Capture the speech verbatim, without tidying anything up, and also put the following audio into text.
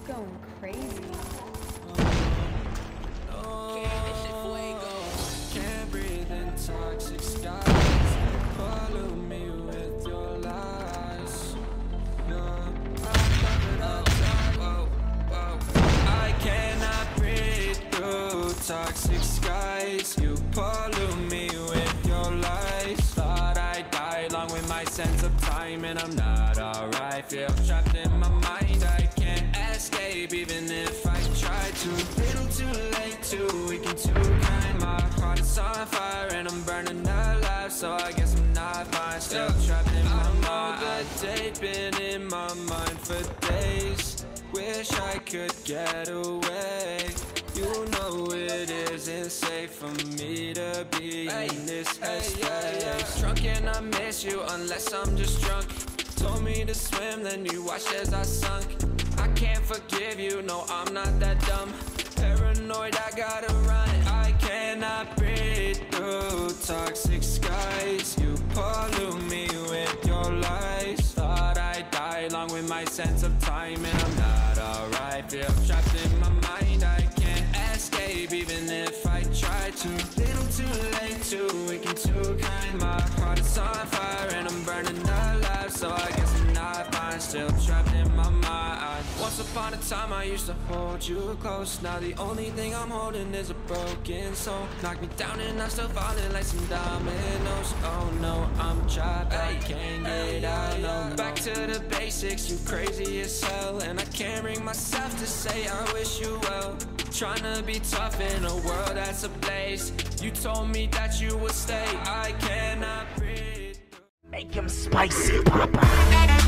going crazy. Can't breathe in toxic skies. Pollute me with your lies. No, whoa, whoa. I cannot breathe through toxic skies. You pollute me with your lies. Thought I'd die along with my sense of time, and I'm not alright. Feel trapped in my mind. I can't escape even if I try to. Little too late, too weak and too kind. My heart is on fire and I'm burning alive, so I guess I'm not fine. Still trapped in my mind. The day been in my mind for days. Wish I could get away. You know it isn't safe for me to be hey, in this headspace. Hey, yeah, yeah. Drunk and I miss you unless I'm just drunk. Told me to swim, then you watched as I sunk. I can't forgive you, no, I'm not that dumb. Paranoid, I gotta run. I cannot breathe through toxic skies. You pollute me with your lies. Thought I'd die along with my sense of time, and I'm not alright. Feel trapped in my mind. I can't escape even if I try to. Little too late, too weak and too kind. My heart is on fire and I'm burning alive, so I guess I'm not fine. Still trapped in my mind. Once upon a time I used to hold you close. Now the only thing I'm holding is a broken soul. Knock me down and I'm still falling like some dominoes. Oh no, I'm trapped, I can't get out, no. Back to the basics, you crazy as hell. And I can't bring myself to say I wish you well. Trying to be tough in a world that's ablaze. You told me that you would stay. I cannot breathe. Make him spicy, Papa.